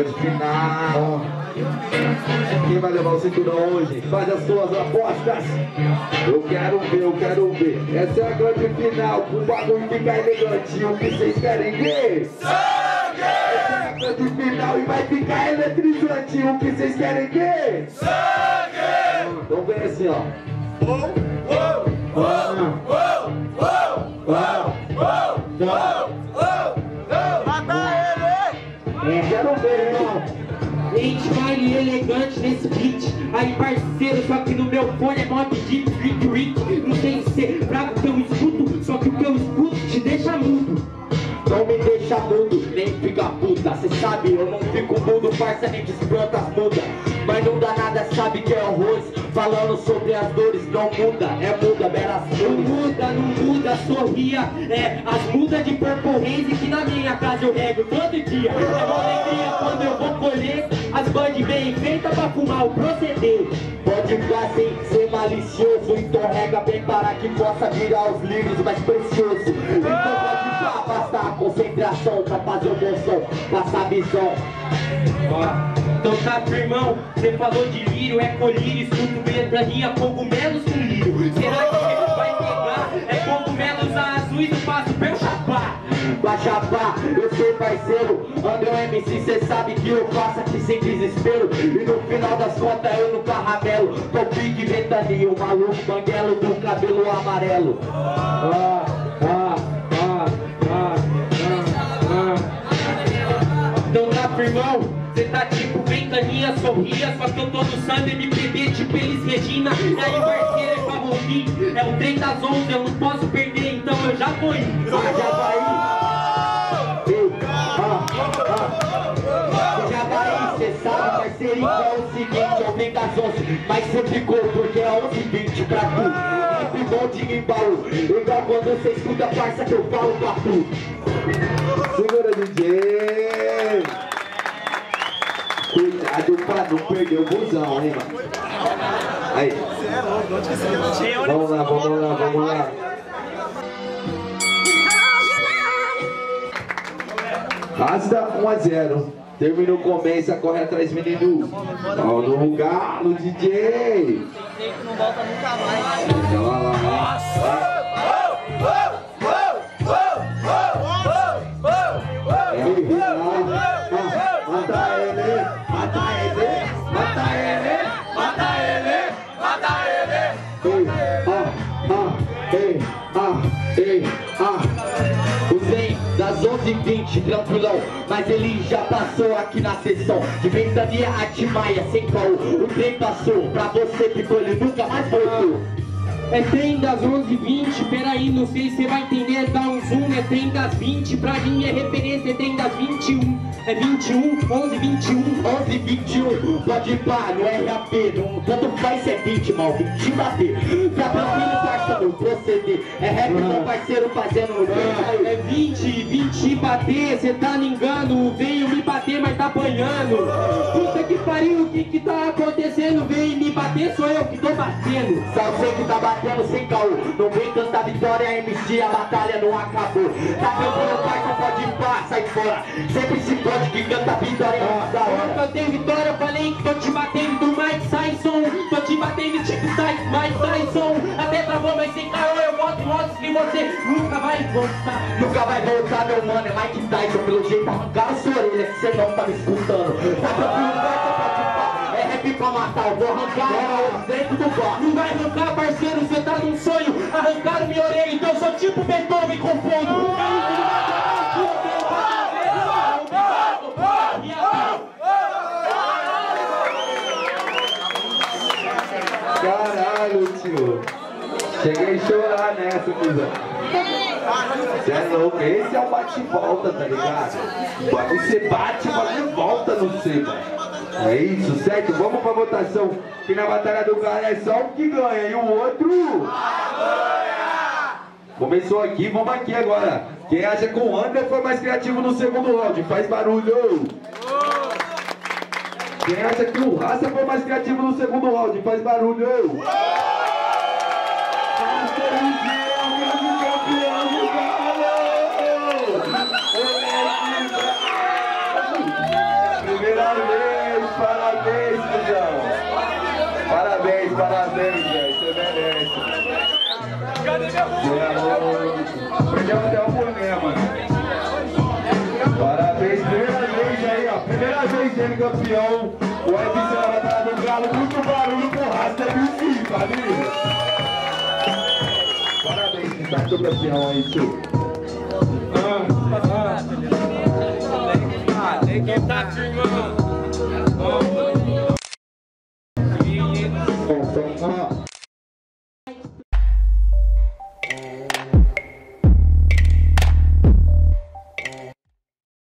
grande final. Quem vai levar o cinturão hoje? Faz as suas apostas. Eu quero ver, eu quero ver. Essa é a grande final. O bagulho fica elegante. O que vocês querem ver? Sangue! Essa é a grande final e vai ficar eletrizante. O que vocês querem ver? Sangue! Então vem assim, ó. Mata ele! Quero ver, irmão. Gente, baile elegante nesse beat. Aí parceiro, só que no meu fone é mob deep, rick. Não tem que ser bravo que eu escuto, só que o que eu escuto te deixa mudo. Não me deixa mudo, nem fica puta. Cê sabe, eu não fico mudo, parça, nem desplanta as mudas. Mas não dá nada, sabe que é horrores. Falando sobre as dores, não muda, é muda, belas flores. Não muda, sorria. É, as mudas de Purple Haze que na minha casa eu rego todo dia. É uma alegria quando eu vou colher. As bandes bem feitas pra fumar o proceder. Pode ficar sem ser malicioso, então rega bem para que possa virar os livros mais preciosos. Então pode ficar, basta a concentração pra fazer o bom som, passar a visão. Então tá, irmão, você falou de lírio, é colírio, escuto ventania, cogumelos com lírio. Será que vai pegar? É cogumelos azuis do passo pra eu chapar. Pra chapar, eu sou parceiro, André MC, cê sabe que eu faço aqui sem desespero. E no final das contas eu no carramelo, tô pique ventania, o maluco banguelo do cabelo amarelo. Então tá, irmão. Cê tá tipo ventania, sorria, só que eu tô no samba MPB, tipo Elis Regina. E aí, parceiro, é pra ouvir, é o trem das 11, eu não posso perder, então eu já vou ir. Já vai ir. Você já vai ir, cê sabe, parceirinho, é o seguinte, é o trem das 11. Mas cê ficou porque é 11h20 pra tu. Sempre bom de embalo, igual quando cê escuta a parça que eu falo pra tu. Segura, DJ. Cuidado pra não perder o busão, hein, mano. Aí. Vamos lá, vamos lá, vamos lá. Rasta 1-0. Terminou, começa, corre atrás, menino. Ó, no galo, DJ. Não volta nunca mais. Olha lá. O trem das 11h20, tranquilão, mas ele já passou aqui na sessão de ventania Atimaia, sem caô. O trem passou, pra você ficou, ele nunca mais voltou. É trem das 11h20, peraí, não sei se você vai entender, dá um zoom. É trem das 20, pra mim é referência, é trem das 21. É 21, 11h21, 11h21. Pode ir pá, no RAP, não, tanto faz se é 20, mal, 20 bater. Tá tranquilo, parça, no proceder. É rap, meu parceiro, fazendo no bem. É 20 bater, cê tá me engano. Veio me bater, mas tá apanhando. Puta que pariu, o que tá acontecendo? Veio me bater, sou eu que tô batendo. Só você que tá batendo sem caô. Não vem cantar vitória, MC, a batalha não acabou. Tá tranquilo, parça, pode ir pá, sai fora. Sempre se pode que canta vitória. Eu cantei vitória, falei que tô te batendo do Mike Tyson. Tô te batendo tipo Mike Tyson. Até travou, mas sem caô eu boto motos que você nunca vai voltar. Nunca vai voltar, meu mano, é Mike Tyson. Pelo jeito arrancaram sua orelha que você não tá me escutando. Tá tranquilo, parça, pode ir pá. É rap pra matar, eu vou arrancar dentro do bar. Não vai arrancar, parceiro, você tá num sonho. Arrancaram minha orelha, então eu sou tipo Beethoven com fogo. Caralho, tio. Cheguei a chorar nessa, cuzão. Você é louco, esse é o bate-volta, tá ligado? Você bate, mas volta no C, mano. É isso, certo? Vamos pra votação. Que na batalha do cara é só um que ganha e o outro... Começou aqui, vamos aqui agora. Quem acha que o André foi mais criativo no segundo round? Faz barulho! Quem acha que o Raça foi mais criativo no segundo round? Faz barulho! Primeira parabéns, velho. Você merece. Perdeu até o boné, mano. Parabéns, primeira vez aí, ó. Primeira vez ele campeão. O FC na batalha do Galo. Muito barulho pro Rasta MC, família. Parabéns, você tá com campeão aí, tio. Tem que estar firmando.